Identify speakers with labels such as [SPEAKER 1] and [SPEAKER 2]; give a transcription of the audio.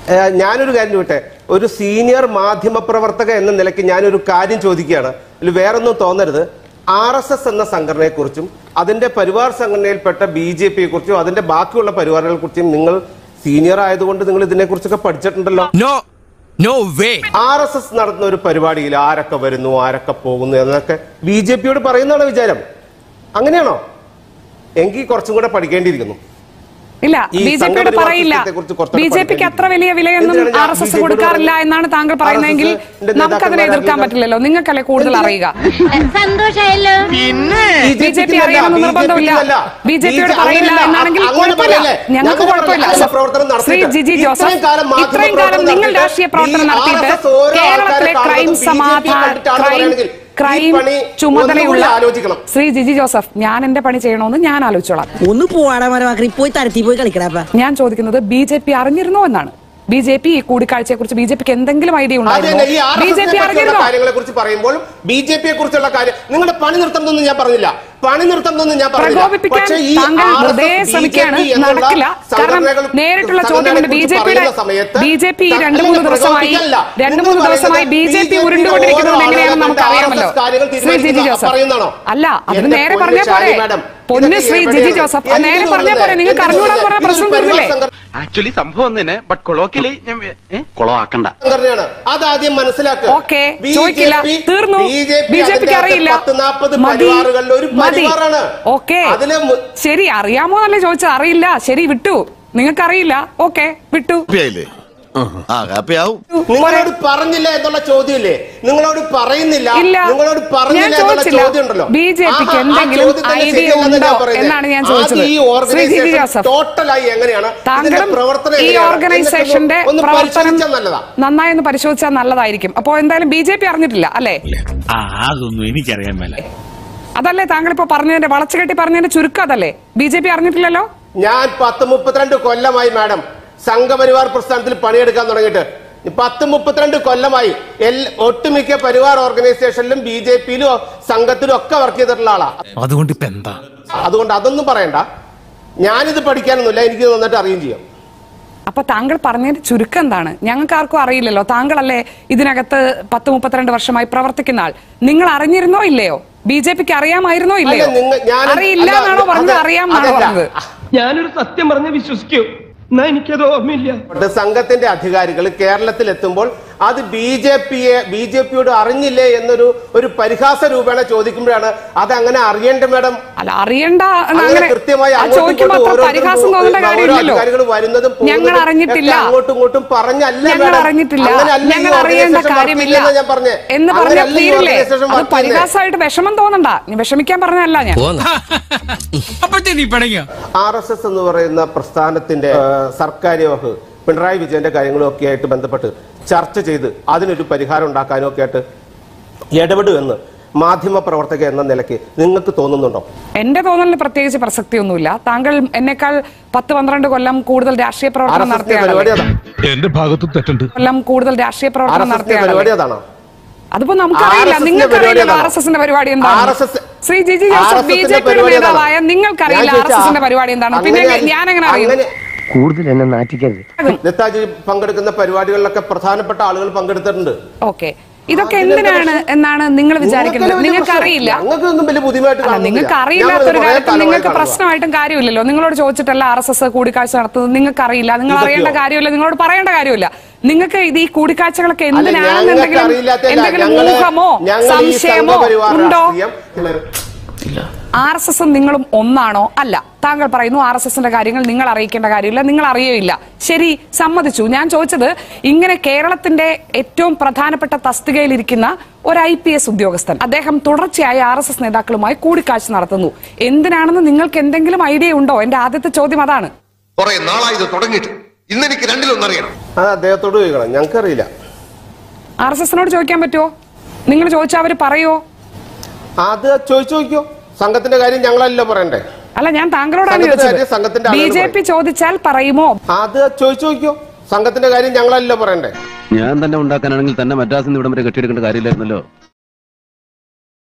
[SPEAKER 1] ഞാനൊരു കാര്യം ചോദിട്ടെ, ഒരു സീനിയർ മാധ്യമ പ്രവർത്തക എന്ന നിലയ്ക്ക് ഞാനൊരു കാര്യം ചോദിക്കുകയാണ്. ഇതിൽ വേറൊന്നും തോന്നരുത്. RSS എന്ന സംഘടനയെക്കുറിച്ചും അതിന്റെ പരിവാർ സംഘടനയിൽപ്പെട്ട BJPയെ കുറിച്ചും അതിന്റെ ബാക്കിയുള്ള പരിവാറുകളെ കുറിച്ചും നിങ്ങൾ സീനിയർ ആയതുകൊണ്ട് നിങ്ങൾ ഇതിനെക്കുറിച്ചൊക്കെ പഠിച്ചിട്ടുണ്ടല്ലോ. RSS നടത്തുന്ന ഒരു പരിപാടിയിൽ ആരൊക്കെ വരുന്നു, ആരൊക്കെ പോകുന്നു എന്നൊക്കെ BJPയോട് പറയുന്നതാണ് വിചാരം. അങ്ങനെയാണോ? എങ്കിൽ കുറച്ചും കൂടെ പഠിക്കേണ്ടിയിരിക്കുന്നു.
[SPEAKER 2] ഇല്ല, BJPയോട് പറയില്ല. BJPക്ക് അത്ര വലിയ വിലയൊന്നും RSS കൊടുക്കാറില്ല എന്നാണ് താങ്കൾ പറയുന്നതെങ്കിൽ നമുക്കതിനെ എതിർക്കാൻ പറ്റില്ലല്ലോ. നിങ്ങൾക്കല്ലേ കൂടുതൽ അറിയുക. BJP അറിയണമെന്ന് നിർബന്ധമില്ല. BJPയോട് പറയില്ല എന്നാണെങ്കിൽ കുഴപ്പമില്ല, ഞങ്ങൾക്ക് കുഴപ്പമില്ല. ശ്രീ ജിജി ജോസഫ്, ഇത്രയും കാലം നിങ്ങൾ രാഷ്ട്രീയ പ്രവർത്തനം നടത്തിയിട്ട് കേരളത്തിലെ ക്രൈം ചുമതലയുള്ള ശ്രീ ജിജി ജോസഫ്, ഞാൻ എന്റെ പണി ചെയ്യണമെന്ന് ഞാൻ ആലോചിച്ചോളാം.
[SPEAKER 3] ഒന്ന് പോയി തരത്തി പോയി കളിക്കടാ.
[SPEAKER 2] ഞാൻ ചോദിക്കുന്നത് BJP അറിഞ്ഞിരുന്നോ എന്നാണ്. BJP ഈ കൂടിക്കാഴ്ചയെ കുറിച്ച് BJPക്ക് എന്തെങ്കിലും ഐഡിയ ഉണ്ടായിരുന്നോ? BJP അറിഞ്ഞിരുന്നോ?
[SPEAKER 1] കാര്യങ്ങളെ കുറിച്ച് പറയുമ്പോൾ BJPയെ കുറിച്ചുള്ള കാര്യം നിങ്ങളുടെ പണി നിർത്തുന്നൊന്നും ഞാൻ പറഞ്ഞില്ല.
[SPEAKER 2] പ്രകോപിപ്പിക്കാൻ താങ്കൾ വെറുതെ ശ്രമിക്കുകയാണ്. നടക്കില്ല. കാരണം നേരിട്ടുള്ള ചോദ്യമുണ്ട്. BJP 2-3 ദിവസമായി BJP ഉരുണ്ടുകൊണ്ടിരിക്കുന്നത് എങ്ങനെയാണെന്ന് നമുക്ക് അറിയാമല്ലോ. ശ്രീ ജിജി ജോസഫ്, അല്ല, അതിന് നേരെ പറഞ്ഞാൽ പോരെ. പൊന്ന് ശ്രീ ജിജി ജോസഫ്, നേരെ പറഞ്ഞാൽ പോരെ. നിങ്ങൾക്ക് അറിഞ്ഞൂടാന്ന് പറഞ്ഞ പ്രശ്നം തീർന്നില്ലേ?
[SPEAKER 4] ആക്ച്വലി സംഭവം തന്നെ, ബട്ട് കൊളോക്കിയലി കൊളവാക്കണ്ട.
[SPEAKER 1] അതാദ്യം മനസ്സിലാക്കുക.
[SPEAKER 2] ഓക്കെ, ചോദിക്കില്ല, തീർന്നു. BJPക്ക് അറിയില്ല. ഓക്കെ, ശരി, അറിയാമോ എന്നല്ലേ ചോദിച്ചത്. അറിയില്ല, ശരി, വിട്ടു. നിങ്ങൾക്ക് അറിയില്ല, ഓക്കെ, വിട്ടു.
[SPEAKER 1] നിങ്ങളോട് പറഞ്ഞില്ല എന്നുള്ള ചോദ്യമില്ലേ? നിങ്ങളോട് പറയുന്നില്ല, നിങ്ങളോട് പറഞ്ഞില്ല എന്നുള്ള ചോദ്യം ഉണ്ടല്ലോ.
[SPEAKER 2] BJPക്ക് എന്തെങ്കിലും ഐഡിയ ഉണ്ടോ എന്നാണ് ഞാൻ ചോദിച്ചത്. ശ്രീ ജിജി ജോസഫ്,
[SPEAKER 1] ടോട്ടലായി എങ്ങനെയാണ്
[SPEAKER 2] താങ്കളും ഈ ഓർഗനൈസേഷന്റെ പ്രവർത്തനം നന്നായി ഒന്ന് പരിശോധിച്ചാൽ നല്ലതായിരിക്കും. അപ്പോ എന്തായാലും BJP അറിഞ്ഞിട്ടില്ല അല്ലേ?
[SPEAKER 5] അതൊന്നും എനിക്കറിയാൻ മേല.
[SPEAKER 2] അതല്ലേ താങ്കൾ ഇപ്പൊ പറഞ്ഞതിന്റെ വളച്ചുകെട്ടി പറഞ്ഞതിന്റെ ചുരുക്കം അതല്ലേ? BJP അറിഞ്ഞിട്ടില്ലല്ലോ.
[SPEAKER 1] ഞാൻ 10-32 കൊല്ലമായി മാഡം സംഘപരിവാർ പ്രസ്ഥാനത്തിൽ പണിയെടുക്കാൻ തുടങ്ങിയിട്ട്. 10-32 കൊല്ലമായി ഒട്ടുമിക്ക പരിവാർ ഓർഗനൈസേഷനിലും BJPയിലും സംഘത്തിലും ഒക്കെ വർക്ക് ചെയ്തിട്ടുള്ള ആളാ. അതുകൊണ്ട് അതൊന്നും പറയണ്ട. ഞാനിത് പഠിക്കാനൊന്നുമില്ല, എനിക്ക് നന്നായിട്ട് അറിയുകയും ചെയ്യാം.
[SPEAKER 2] അപ്പൊ താങ്കൾ പറഞ്ഞതിന്റെ ചുരുക്കം എന്താണ്? ഞങ്ങൾക്ക് ആർക്കും അറിയില്ലല്ലോ. താങ്കളല്ലേ ഇതിനകത്ത് 10-32 വർഷമായി പ്രവർത്തിക്കുന്ന ആൾ. നിങ്ങൾ അറിഞ്ഞിരുന്നോ ഇല്ലയോ? BJPക്ക് അറിയാമായിരുന്നോ ഇല്ലയോ? അറിയില്ല എന്നാണോ പറഞ്ഞത്, അറിയാമെന്നാണോ പറഞ്ഞത്?
[SPEAKER 6] ഞാനൊരു സത്യം പറഞ്ഞ് വിശ്വസിക്കൂ. എനിക്കത് ഓർമ്മയില്ല.
[SPEAKER 1] സംഘത്തിന്റെ അധികാരികൾ കേരളത്തിൽ എത്തുമ്പോൾ അത് BJPയോട് അറിഞ്ഞില്ലേ എന്നൊരു പരിഹാസ രൂപേണ ചോദിക്കുമ്പോഴാണ് അത് അങ്ങനെ അറിയേണ്ട മാഡം.
[SPEAKER 2] അല്ല, അറിയണ്ട
[SPEAKER 1] കൃത്യമായി അധികാരികൾ വരുന്നതും
[SPEAKER 2] ഞങ്ങൾ അറിഞ്ഞിട്ടില്ല,
[SPEAKER 1] അങ്ങോട്ടും ഇങ്ങോട്ടും പറഞ്ഞല്ല,
[SPEAKER 2] ഞങ്ങൾ അറിഞ്ഞിട്ടില്ല, ഞങ്ങൾ അറിയേണ്ട കാര്യമില്ല എന്ന് പറഞ്ഞാൽ തീരില്ലേ? അത് പരിഹാസമായിട്ട് വിഷമം തോന്നണ്ട. വിഷമിക്കാൻ പറഞ്ഞല്ല ഞാൻ.
[SPEAKER 1] RSS എന്ന് പറയുന്ന പ്രസ്ഥാനത്തിന്റെ സർക്കാർ പിണറായി വിജയന്റെ കാര്യങ്ങളും ഒക്കെ ആയിട്ട് ബന്ധപ്പെട്ട് ചർച്ച ചെയ്ത് അതിനൊരു പരിഹാരം ഉണ്ടാക്കാനും ഒക്കെ ആയിട്ട് ഇടപെടുമെന്ന് മാധ്യമ പ്രവർത്തക എന്ന നിലയ്ക്ക് നിങ്ങൾക്ക് തോന്നുന്നുണ്ടോ?
[SPEAKER 2] എന്റെ തോന്നലിന് പ്രത്യേകിച്ച് പ്രസക്തിയൊന്നുമില്ല. താങ്കൾ എന്നെക്കാൾ 10-12 കൊല്ലം കൂടുതൽ രാഷ്ട്രീയ പ്രവർത്തനം നടത്തിയ
[SPEAKER 1] പരിപാടി.
[SPEAKER 2] അതിപ്പോ നമുക്കറിയില്ല, നിങ്ങൾക്കറിയില്ല RSSന്റെ പരിപാടി എന്താണ്. ശ്രീ ജിജി ജോസഫ്, BJPയുടെ നേതാവായ നിങ്ങൾക്കറിയില്ല RSSന്റെ പരിപാടി എന്താണ്. പിന്നെ ഞാൻ എങ്ങനെ അറിയും?
[SPEAKER 6] കൂടുതൽ എന്നെ നാറ്റിക്കരുത്.
[SPEAKER 1] നേതാജി പങ്കെടുക്കുന്ന പരിപാടികളിലൊക്കെ പ്രധാനപ്പെട്ട ആളുകൾ പങ്കെടുത്തിട്ടുണ്ട്.
[SPEAKER 2] ഓക്കെ, ഇതൊക്കെ എന്തിനാണ് എന്നാണ് നിങ്ങൾ വിചാരിക്കുന്നത്? നിങ്ങൾക്ക് അറിയില്ല. നിങ്ങൾക്ക് അറിയില്ലാത്തൊരു കാര്യത്തിൽ നിങ്ങൾക്ക് പ്രശ്നമായിട്ടും കാര്യമില്ലല്ലോ. നിങ്ങളോട് ചോദിച്ചിട്ടല്ല RSS കൂടിക്കാഴ്ച നടത്തുന്നത്. നിങ്ങൾക്ക് അറിയില്ല, നിങ്ങൾ അറിയേണ്ട കാര്യമില്ല, നിങ്ങളോട് പറയേണ്ട കാര്യമില്ല. നിങ്ങൾക്ക് ഇത് ഈ കൂടിക്കാഴ്ചകളൊക്കെ എന്തിനാണെന്നെന്തെങ്കിലും ഊഹമോ സംശയമോ ഉണ്ടോ? RSSും നിങ്ങളും ഒന്നാണോ? അല്ല. താങ്കൾ പറയുന്നു RSSന്റെ കാര്യങ്ങൾ നിങ്ങൾ അറിയിക്കേണ്ട കാര്യമില്ല, നിങ്ങൾ അറിയില്ല. ശരി, സമ്മതിച്ചു. ഞാൻ ചോദിച്ചത്, ഇങ്ങനെ കേരളത്തിന്റെ ഏറ്റവും പ്രധാനപ്പെട്ട തസ്തികയിലിരിക്കുന്ന ഒരു IPS ഉദ്യോഗസ്ഥൻ, അദ്ദേഹം തുടർച്ചയായി RSS നേതാക്കളുമായി കൂടിക്കാഴ്ച നടത്തുന്നു. എന്തിനാണെന്ന് നിങ്ങൾക്ക് എന്തെങ്കിലും ഐഡിയ ഉണ്ടോ? എന്റെ ആദ്യത്തെ ചോദ്യം അതാണ്.
[SPEAKER 1] അദ്ദേഹത്തോട് ചോദിക്കണം, ഞങ്ങൾക്കറിയില്ല.
[SPEAKER 2] RSSനോട് ചോദിക്കാൻ പറ്റുമോ? നിങ്ങൾ ചോദിച്ചാൽ അവര് പറയോ?
[SPEAKER 1] അത് ചോദിച്ചോ. സംഘത്തിന്റെ കാര്യം ഞങ്ങളല്ലോ പറയണ്ടേ?
[SPEAKER 2] അല്ല, ഞാൻ താങ്കളോടാണ് ചോദിച്ചത്. BJP ചോദിച്ചാൽ പറയുമോ?
[SPEAKER 1] അത് ചോദിച്ചോ. സംഘത്തിന്റെ കാര്യം ഞങ്ങളല്ലോ പറയണ്ടേ?
[SPEAKER 7] ഞാൻ തന്നെ ഉണ്ടാക്കാനാണെങ്കിൽ തന്നെ മദ്രാസിൽ നിന്ന് ഇവിടം വരെ കെട്ടിയെടുക്കേണ്ട കാര്യമില്ലായിരുന്നല്ലോ.